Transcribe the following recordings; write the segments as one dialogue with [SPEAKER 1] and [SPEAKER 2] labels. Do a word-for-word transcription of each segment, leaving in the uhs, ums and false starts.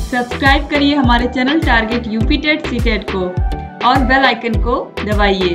[SPEAKER 1] Subscribe करिए हमारे channel target UP TET C TET को और बेल आइकन को दबाइए।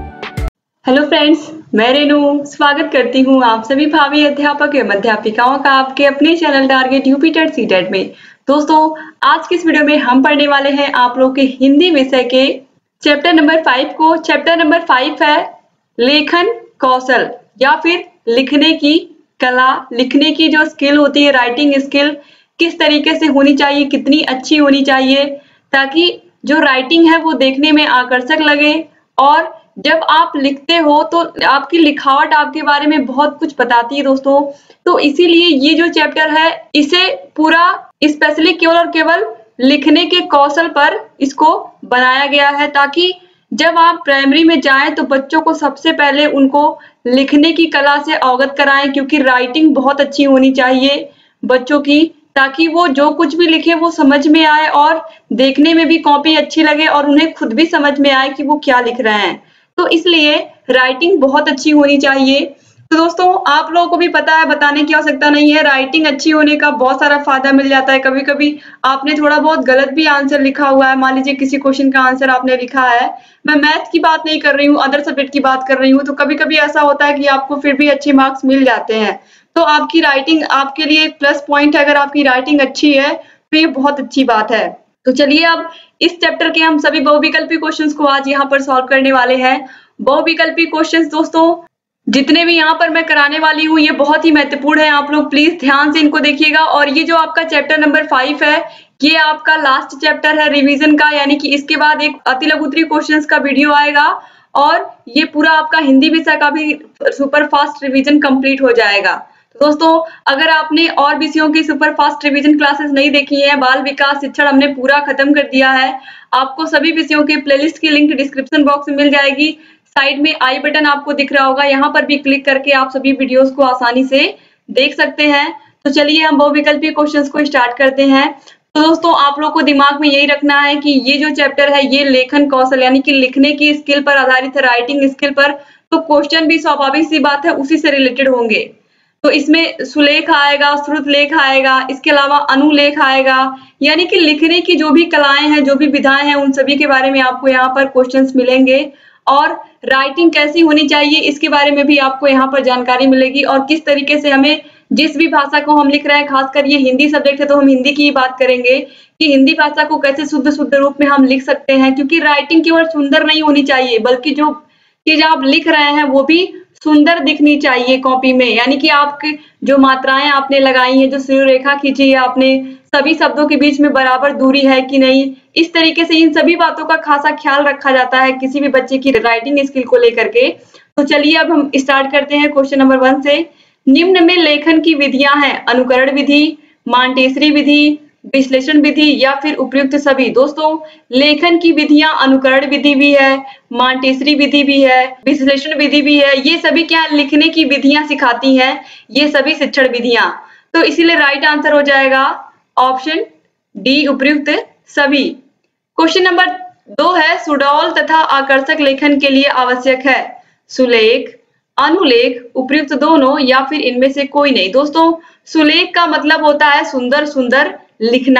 [SPEAKER 1] हेलो फ्रेंड्स, मैं रेनू स्वागत करती हूँ आप सभी भावी अध्यापक एवं अध्यापिकाओं का आपके अपने channel target UP TET C TET में। दोस्तों, आज की इस वीडियो में हम पढ़ने वाले हैं आप लोग के हिंदी विषय के चैप्टर नंबर फाइव को। चैप्टर नंबर फाइव है लेखन कौशल या फिर लिखने की कला। लिखने की जो स्किल होती है, राइटिंग स्किल किस तरीके से होनी चाहिए, कितनी अच्छी होनी चाहिए ताकि जो राइटिंग है वो देखने में आकर्षक लगे और जब आप लिखते हो तो आपकी लिखावट आपके बारे में बहुत कुछ बताती है दोस्तों। तो इसीलिए ये जो चैप्टर है इसे पूरा स्पेशली केवल और केवल लिखने के कौशल पर इसको बनाया गया है ताकि जब आप प्राइमरी में जाएं तो बच्चों को सबसे पहले उनको लिखने की कला से अवगत कराएं, क्योंकि राइटिंग बहुत अच्छी होनी चाहिए बच्चों की ताकि वो जो कुछ भी लिखे वो समझ में आए और देखने में भी कॉपी अच्छी लगे और उन्हें खुद भी समझ में आए कि वो क्या लिख रहे हैं। तो इसलिए राइटिंग बहुत अच्छी होनी चाहिए। तो दोस्तों, आप लोगों को भी पता है, बताने की आवश्यकता नहीं है, राइटिंग अच्छी होने का बहुत सारा फायदा मिल जाता है। कभी कभी आपने थोड़ा बहुत गलत भी आंसर लिखा हुआ है, मान लीजिए किसी क्वेश्चन का आंसर आपने लिखा है, मैं मैथ्स की बात नहीं कर रही हूँ, अदर सब्जेक्ट की बात कर रही हूँ, तो कभी कभी ऐसा होता है कि आपको फिर भी अच्छे मार्क्स मिल जाते हैं। तो आपकी राइटिंग आपके लिए एक प्लस पॉइंट है। अगर आपकी राइटिंग अच्छी है तो ये बहुत अच्छी बात है। तो चलिए अब इस चैप्टर के हम सभी बहुविकल्पी क्वेश्चंस को आज यहाँ पर सॉल्व करने वाले हैं। बहुविकल्पी क्वेश्चंस दोस्तों जितने भी यहाँ पर मैं कराने वाली हूँ ये बहुत ही महत्वपूर्ण है, आप लोग प्लीज ध्यान से इनको देखिएगा। और ये जो आपका चैप्टर नंबर फाइव है ये आपका लास्ट चैप्टर है रिवीजन का, यानी कि इसके बाद एक अति लघु उत्तरीय क्वेश्चंस का वीडियो आएगा और ये पूरा आपका हिंदी विषय का भी सुपर फास्ट रिवीजन कंप्लीट हो जाएगा। दोस्तों, अगर आपने और विषयों की सुपर फास्ट रिवीजन क्लासेस नहीं देखी है, बाल विकास शिक्षण हमने पूरा खत्म कर दिया है। आपको सभी विषयों के प्लेलिस्ट की लिंक डिस्क्रिप्शन बॉक्स में मिल जाएगी। साइड में आई बटन आपको दिख रहा होगा, यहाँ पर भी क्लिक करके आप सभी वीडियोस को आसानी से देख सकते हैं। तो चलिए हम बहुविकल्पी क्वेश्चंस को स्टार्ट करते हैं। तो दोस्तों, आप लोग को दिमाग में यही रखना है कि ये जो चैप्टर है ये लेखन कौशल यानी कि लिखने की स्किल पर आधारित है, राइटिंग स्किल पर। तो क्वेश्चन भी स्वाभाविक सी बात है उसी से रिलेटेड होंगे। तो इसमें सुलेख आएगा, श्रुत लेख आएगा, इसके अलावा अनुलेख आएगा, यानी कि लिखने की जो भी कलाएं हैं, जो भी विधाएं हैं, उन सभी के बारे में आपको यहाँ पर क्वेश्चंस मिलेंगे। और राइटिंग कैसी होनी चाहिए इसके बारे में भी आपको यहाँ पर जानकारी मिलेगी और किस तरीके से हमें जिस भी भाषा को हम लिख रहे हैं, खासकर ये हिंदी सब्जेक्ट है तो हम हिंदी की ही बात करेंगे कि हिंदी भाषा को कैसे शुद्ध शुद्ध रूप में हम लिख सकते हैं। क्योंकि राइटिंग केवल सुंदर नहीं होनी चाहिए बल्कि जो चीज आप लिख रहे हैं वो भी सुंदर दिखनी चाहिए कॉपी में, यानी कि आपके जो मात्राएं आपने लगाई हैं, जो सिर रेखा खींची है आपने, सभी शब्दों के बीच में बराबर दूरी है कि नहीं, इस तरीके से इन सभी बातों का खासा ख्याल रखा जाता है किसी भी बच्चे की राइटिंग स्किल को लेकर के। तो चलिए अब हम स्टार्ट करते हैं क्वेश्चन नंबर वन से। निम्न में लेखन की विधियां हैं अनुकरण विधि, मांटेसरी विधि, विश्लेषण विधि या फिर उपयुक्त सभी। दोस्तों, लेखन की विधियां अनुकरण विधि भी है, मांटेसरी विधि भी है, विश्लेषण विधि भी है। ये सभी क्या लिखने की विधियां सिखाती हैं, ये सभी शिक्षण विधियां। तो इसीलिए राइट आंसर हो जाएगा ऑप्शन डी, उपयुक्त सभी। क्वेश्चन नंबर दो है सुडौल तथा आकर्षक लेखन के लिए आवश्यक है सुलेख, अनुलेख, उपयुक्त दोनों या फिर इनमें से कोई नहीं। दोस्तों, सुलेख का मतलब होता है सुंदर सुंदर लिखना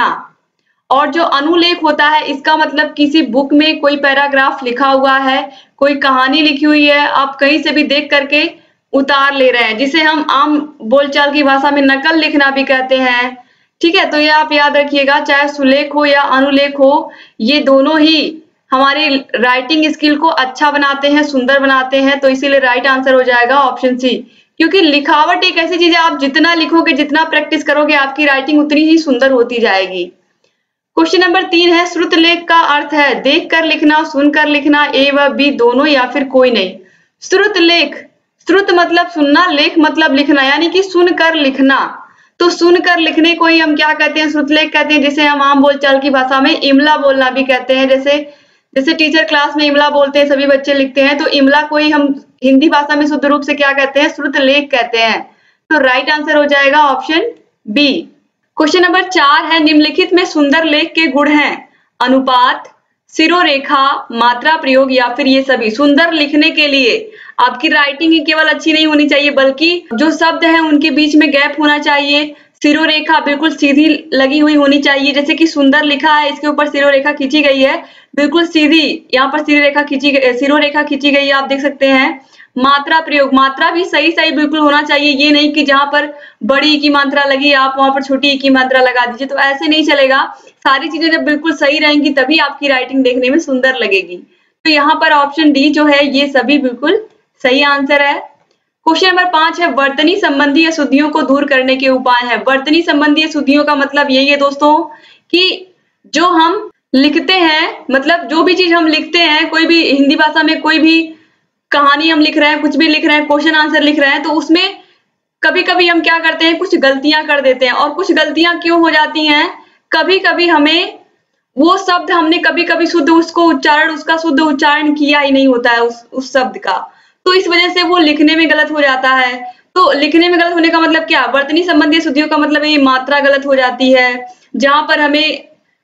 [SPEAKER 1] और जो अनुलेख होता है इसका मतलब किसी बुक में कोई पैराग्राफ लिखा हुआ है, कोई कहानी लिखी हुई है, आप कहीं से भी देख करके उतार ले रहे हैं, जिसे हम आम बोलचाल की भाषा में नकल लिखना भी कहते हैं। ठीक है, तो ये आप याद रखिएगा, चाहे सुलेख हो या अनुलेख हो, ये दोनों ही हमारी राइटिंग स्किल को अच्छा बनाते हैं, सुंदर बनाते हैं। तो इसीलिए राइट आंसर हो जाएगा ऑप्शन सी, क्योंकि लिखावट एक ऐसी चीज है, आप जितना लिखोगे, जितना प्रैक्टिस करोगे, आपकी राइटिंग उतनी ही सुंदर होती जाएगी। क्वेश्चन नंबर तीन है श्रुत लेख का अर्थ है देखकर लिखना, सुनकर लिखना, ए व बी दोनों या फिर कोई नहीं। श्रुत लेख, श्रुत मतलब सुनना, लेख मतलब लिखना, यानी कि सुनकर लिखना। तो सुनकर लिखने को ही हम क्या कहते हैं, श्रुत लेख कहते हैं, जिसे हम आम बोलचाल की भाषा में इमला बोलना भी कहते हैं। जैसे जैसे टीचर क्लास में इमला बोलते हैं, सभी बच्चे लिखते हैं, तो इमला को ही हम हिंदी भाषा में शुद्ध रूप से क्या कहते हैं, श्रुत लेख कहते हैं। तो राइट आंसर हो जाएगा ऑप्शन बी। क्वेश्चन नंबर चार है निम्नलिखित में सुंदर लेख के गुण हैं अनुपात, सिरोरेखा, मात्रा प्रयोग या फिर ये सभी। सुंदर लिखने के लिए आपकी राइटिंग ही केवल अच्छी नहीं होनी चाहिए बल्कि जो शब्द है उनके बीच में गैप होना चाहिए, सिरोरेखा बिल्कुल सीधी लगी हुई होनी चाहिए, जैसे कि सुंदर लिखा है इसके ऊपर सिरोरेखा खींची गई है, बिल्कुल सीधी यहाँ पर सिरोरेखा खींची गई सिरोरेखा खींची गई है, आप देख सकते हैं। मात्रा प्रयोग, मात्रा भी सही सही बिल्कुल होना चाहिए, ये नहीं कि जहां पर बड़ी ई की मात्रा लगी आप वहां पर छोटी ई की मात्रा लगा दीजिए, तो ऐसे नहीं चलेगा। सारी चीजें जब बिल्कुल सही रहेंगी तभी आपकी राइटिंग देखने में सुंदर लगेगी। तो यहाँ पर ऑप्शन डी जो है ये सभी बिल्कुल सही आंसर है। क्वेश्चन नंबर पांच है वर्तनी संबंधी अशुद्धियों को दूर करने के उपाय है। वर्तनी संबंधी अशुद्धियों का मतलब यही है दोस्तों कि जो हम लिखते हैं, मतलब जो भी चीज हम लिखते हैं, कोई भी हिंदी भाषा में कोई भी कहानी हम लिख रहे हैं, कुछ भी लिख रहे हैं, क्वेश्चन आंसर लिख रहे हैं, तो उसमें कभी कभी हम क्या करते हैं, कुछ गलतियां कर देते हैं। और कुछ गलतियां क्यों हो जाती हैं, कभी कभी हमें वो शब्द हमने कभी कभी शुद्ध उसको उच्चारण उसका शुद्ध उच्चारण किया ही नहीं होता है उस उस शब्द का, तो इस वजह से वो लिखने में गलत हो जाता है। तो लिखने में गलत होने का मतलब क्या, वर्तनी संबंधी अशुद्धियों का मतलब ये मात्रा गलत हो जाती है, जहां पर हमें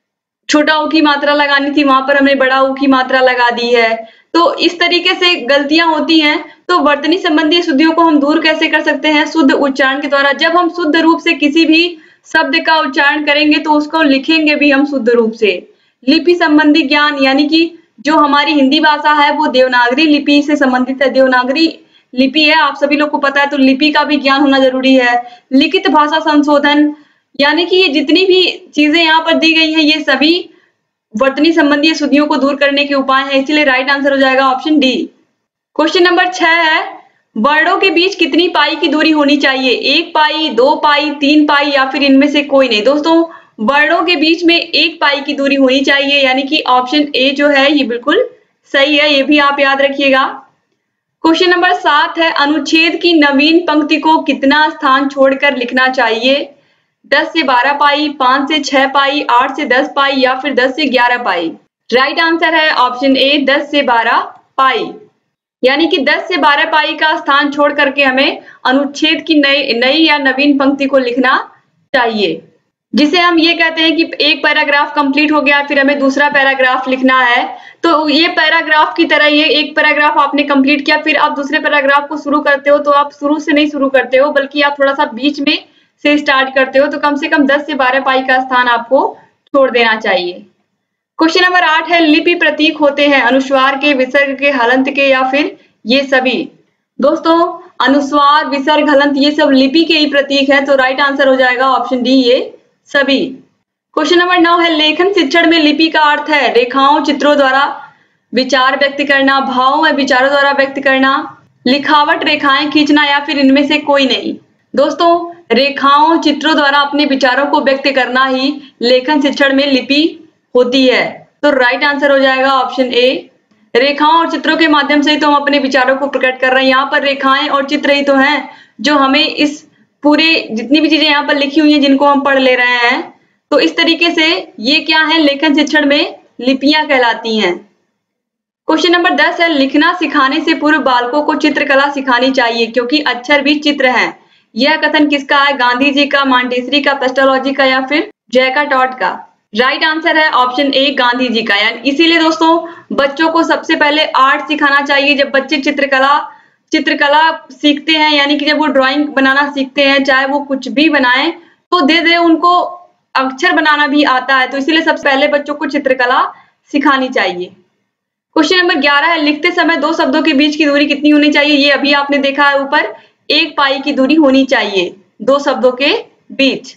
[SPEAKER 1] छोटा ऊ की मात्रा लगानी थी वहां पर हमने बड़ा ऊ की मात्रा लगा दी है। तो इस तरीके से गलतियां होती हैं। तो वर्तनी संबंधी अशुद्धियों को हम दूर कैसे कर सकते हैं, शुद्ध उच्चारण के द्वारा। जब हम शुद्ध रूप से किसी भी शब्द का उच्चारण करेंगे तो उसको लिखेंगे भी हम शुद्ध रूप से। लिपि संबंधी ज्ञान, यानी कि जो हमारी हिंदी भाषा है वो देवनागरी लिपि से संबंधित है, देवनागरी लिपि है, आप सभी लोग को पता है, तो लिपि का भी ज्ञान होना जरूरी है। लिखित भाषा संशोधन, यानी कि ये जितनी भी चीजें यहाँ पर दी गई हैं ये सभी वर्तनी संबंधी अशुद्धियों को दूर करने के उपाय हैं, इसलिए राइट आंसर हो जाएगा ऑप्शन डी। क्वेश्चन नंबर छह है वर्णों के बीच कितनी पाई की दूरी होनी चाहिए, एक पाई, दो पाई, तीन पाई या फिर इनमें से कोई नहीं। दोस्तों वर्णों के बीच में एक पाई की दूरी होनी चाहिए, यानी कि ऑप्शन ए जो है ये बिल्कुल सही है, ये भी आप याद रखिएगा। क्वेश्चन नंबर सात है अनुच्छेद की नवीन पंक्ति को कितना स्थान छोड़कर लिखना चाहिए, दस से बारह पाई, पांच से छह पाई, आठ से दस पाई या फिर दस से ग्यारह पाई। राइट आंसर है ऑप्शन ए दस से बारह पाई, यानी कि दस से बारह पाई का स्थान छोड़ करके हमें अनुच्छेद की नई नई या नवीन पंक्ति को लिखना चाहिए, जिसे हम ये कहते हैं कि एक पैराग्राफ कंप्लीट हो गया फिर हमें दूसरा पैराग्राफ लिखना है। तो ये पैराग्राफ की तरह, ये एक पैराग्राफ आपने कंप्लीट किया फिर आप दूसरे पैराग्राफ को शुरू करते हो, तो आप शुरू से नहीं शुरू करते हो बल्कि आप थोड़ा सा बीच में से स्टार्ट करते हो, तो कम से कम दस से बारह पाई का स्थान आपको छोड़ देना चाहिए। क्वेश्चन नंबर आठ है लिपि प्रतीक होते हैं अनुस्वार के, विसर्ग के, हलंत के या फिर ये सभी। दोस्तों अनुस्वार, विसर्ग, हलंत ये सब लिपि के ही प्रतीक है, तो राइट आंसर हो जाएगा ऑप्शन डी ये सभी। क्वेश्चन नंबर नौ है लेखन शिक्षण में लिपि का अर्थ है रेखाओं चित्रों द्वारा विचार व्यक्त करना, भावों में विचारों द्वारा व्यक्त करना, लिखावट रेखाएं खींचना या फिर इनमें से कोई नहीं। दोस्तों रेखाओं चित्रों द्वारा अपने विचारों को व्यक्त करना ही लेखन शिक्षण में लिपि होती है, तो राइट आंसर हो जाएगा ऑप्शन ए। रेखाओं और चित्रों के माध्यम से ही तो हम अपने विचारों को प्रकट कर रहे हैं, यहाँ पर रेखाएं और चित्र ही तो हैं जो हमें इस पूरे जितनी भी चीजें यहाँ पर लिखी हुई हैं जिनको हम पढ़ ले रहे हैं, तो इस तरीके से ये क्या है लेखन शिक्षण में लिपियां कहलाती हैं। क्वेश्चन नंबर दस है लिखना सिखाने से पूर्व बालकों को चित्रकला सिखानी चाहिए क्योंकि अक्षर भी चित्र हैं। यह कथन किसका है, गांधी जी का, मॉन्टेसरी का, पेस्टोलॉजी का या फिर जैका टॉड का। राइट आंसर है ऑप्शन ए गांधी जी का। यानी इसीलिए दोस्तों बच्चों को सबसे पहले आर्ट सिखाना चाहिए। जब बच्चे चित्रकला चित्रकला सीखते हैं, यानी कि जब वो ड्राइंग बनाना सीखते हैं, चाहे वो कुछ भी बनाएं, तो धीरे धीरे उनको अक्षर बनाना भी आता है, तो इसीलिए सबसे पहले बच्चों को चित्रकला सिखानी चाहिए। क्वेश्चन नंबर ग्यारह है लिखते समय दो शब्दों के बीच की दूरी कितनी होनी चाहिए। ये अभी आपने देखा है ऊपर, एक पाई की दूरी होनी चाहिए दो शब्दों के बीच।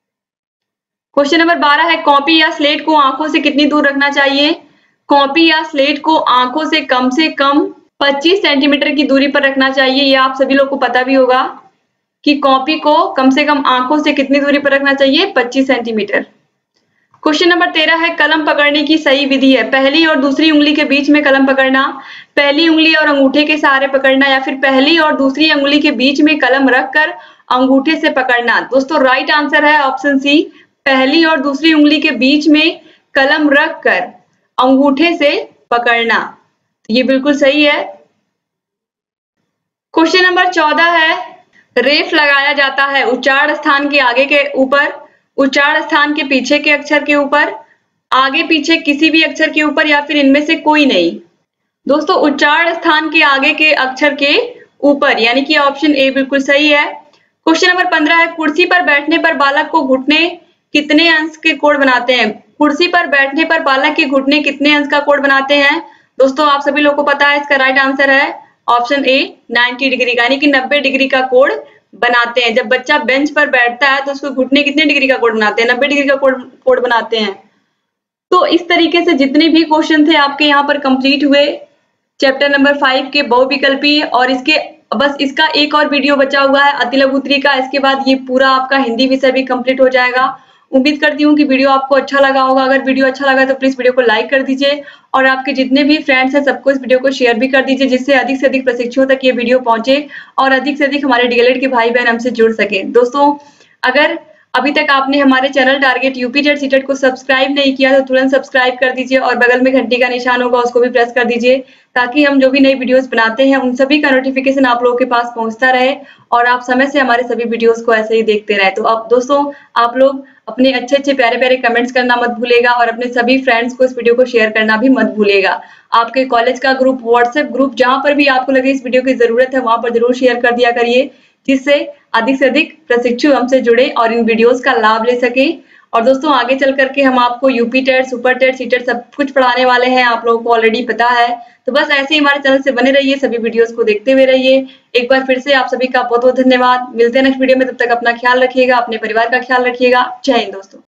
[SPEAKER 1] क्वेश्चन नंबर बारह है कॉपी या स्लेट को आंखों से कितनी दूर रखना चाहिए। कॉपी या स्लेट को आंखों से कम से कम पच्चीस सेंटीमीटर की दूरी पर रखना चाहिए। ये आप सभी लोग को पता भी होगा कि कॉपी को कम से कम आंखों से कितनी दूरी पर रखना चाहिए, पच्चीस सेंटीमीटर। क्वेश्चन नंबर तेरह है कलम पकड़ने की सही विधि है। पहली और दूसरी उंगली के बीच में कलम पकड़ना, पहली उंगली और अंगूठे के सहारे पकड़ना या फिर पहली और दूसरी उंगली के बीच में कलम रखकर अंगूठे से पकड़ना। दोस्तों राइट आंसर है ऑप्शन सी, पहली और दूसरी उंगली के बीच में कलम रखकर अंगूठे से पकड़ना, ये बिल्कुल सही है। क्वेश्चन नंबर चौदह है रेफ लगाया जाता है उच्चारण स्थान के आगे के ऊपर, उच्चारण स्थान के पीछे के अक्षर के ऊपर, आगे पीछे किसी भी अक्षर के ऊपर या फिर इनमें से कोई नहीं। दोस्तों उच्चारण स्थान के आगे के अक्षर के ऊपर, यानी कि ऑप्शन ए बिल्कुल सही है। क्वेश्चन नंबर पंद्रह है, कुर्सी पर बैठने पर बालक को घुटने कितने अंश के कोण बनाते हैं? कुर्सी पर बैठने पर बालक के घुटने कितने अंश का कोण बनाते हैं? दोस्तों आप सभी लोगों को पता है, इसका राइट आंसर है ऑप्शन ए नब्बे डिग्री का, यानी कि नब्बे डिग्री का कोण बनाते हैं। जब बच्चा बेंच पर बैठता है तो उसको घुटने कितने डिग्री का कोण बनाते हैं? नब्बे डिग्री का कोण कोण बनाते हैं। तो इस तरीके से जितने भी क्वेश्चन थे आपके यहाँ पर कंप्लीट हुए चैप्टर नंबर फाइव के बहुविकल्पी, और इसके बस इसका एक और वीडियो बचा हुआ है अति लघु उत्तरी का। इसके बाद ये पूरा आपका हिंदी विषय भी कंप्लीट हो जाएगा। उम्मीद करती हूँ कि वीडियो आपको अच्छा लगा होगा। अगर वीडियो अच्छा लगा तो प्लीज वीडियो को लाइक कर दीजिए और आपके जितने भी फ्रेंड्स हैं सबको इस वीडियो को शेयर भी कर दीजिए, जिससे अधिक से अधिक प्रशिक्षुओं तक ये वीडियो पहुंचे और अधिक से अधिक हमारे डीएलएड के भाई बहन हमसे जुड़ सके। दोस्तों अगर अभी तक आपने हमारे channel target UP TET CTET को सब्सक्राइब नहीं किया तो तुरंत सब्सक्राइब कर दीजिए और बगल में घंटी का निशान होगा उसको भी प्रेस कर दीजिए, ताकि हम जो भी नई वीडियोस बनाते हैं उन सभी का नोटिफिकेशन आप लोगों के पास पहुंचता रहे और आप समय से हमारे सभी वीडियोस को ऐसे ही देखते रहे। तो अब दोस्तों आप लोग अपने अच्छे अच्छे प्यारे प्यारे कमेंट्स करना मत भूलेगा और अपने सभी फ्रेंड्स को इस वीडियो को शेयर करना भी मत भूलेगा। आपके कॉलेज का ग्रुप, व्हाट्सएप ग्रुप, जहां पर भी आपको लगे इस वीडियो की जरूरत है वहां पर जरूर शेयर कर दिया करिए, जिससे अधिक से अधिक प्रशिक्षु हमसे जुड़े और इन वीडियोस का लाभ ले सके। और दोस्तों आगे चल करके हम आपको UP TET, super TET, CTET सब कुछ पढ़ाने वाले हैं, आप लोगों को ऑलरेडी पता है। तो बस ऐसे ही हमारे चैनल से बने रहिए, सभी वीडियोस को देखते हुए रहिए। एक बार फिर से आप सभी का बहुत बहुत धन्यवाद। मिलते हैं नेक्स्ट वीडियो में, तब तक अपना ख्याल रखिएगा, अपने परिवार का ख्याल रखिएगा। जय हिंद दोस्तों।